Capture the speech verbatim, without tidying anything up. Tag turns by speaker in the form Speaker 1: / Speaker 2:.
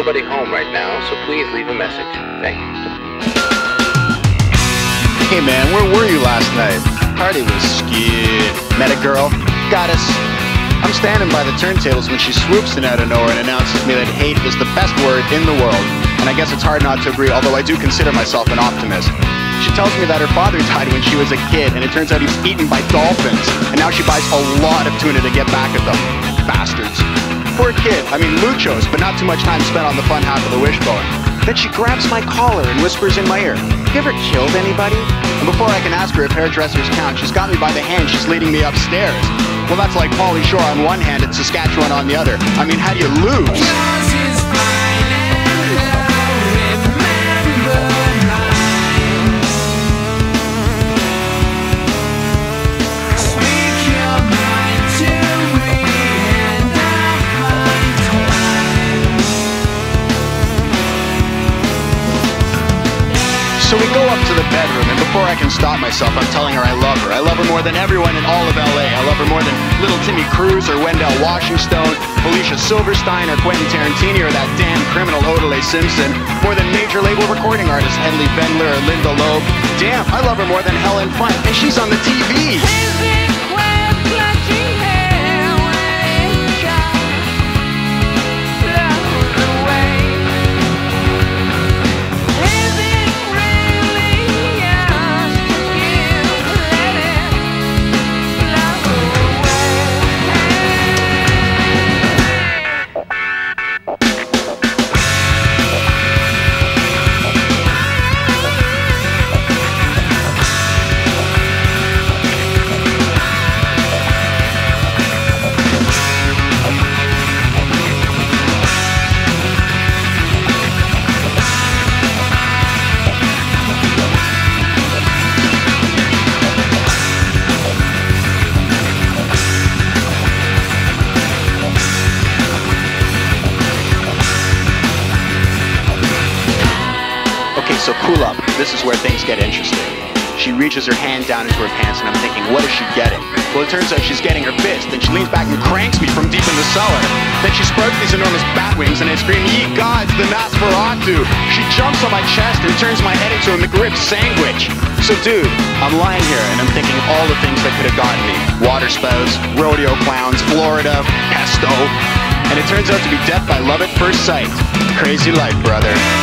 Speaker 1: nobody home right now, so please leave a message. Thank you.
Speaker 2: Hey man, where were you last night? Party was skid. Met a girl, got us. I'm standing by the turntables when she swoops in out of nowhere and announces to me that hate is the best word in the world. And I guess it's hard not to agree, although I do consider myself an optimist. She tells me that her father died when she was a kid, and it turns out he was eaten by dolphins. And now she buys a lot of tuna to get back at them. Bastards. Poor kid. I mean, muchos, but not too much time spent on the fun half of the wishbone. Then she grabs my collar and whispers in my ear, "You ever killed anybody?" And before I can ask her if hairdressers count, she's got me by the hand, she's leading me upstairs. Well, that's like Pauly Shore on one hand and Saskatchewan on the other. I mean, how do you lose? So we go up to the bedroom, and before I can stop myself, I'm telling her I love her. I love her more than everyone in all of L A. I love her more than little Timmy Cruz or Wendell Washington, Felicia Silverstein or Quentin Tarantino or that damn criminal Odelay Simpson. More than major label recording artist Hedley Bendler or Linda Loeb. Damn, I love her more than Helen Funt, and she's on the T V. So cool up, this is where things get interesting. She reaches her hand down into her pants and I'm thinking, what is she getting? Well, it turns out she's getting her fist. Then she leans back and cranks me from deep in the cellar. Then she sprouts these enormous bat wings and I scream, "Ye gods, the Nosferatu!" She jumps on my chest and turns my head into a McRib sandwich. So dude, I'm lying here and I'm thinking all the things that could have gotten me. Water spouts, rodeo clowns, Florida, pesto. And it turns out to be death by love at first sight. Crazy life, brother.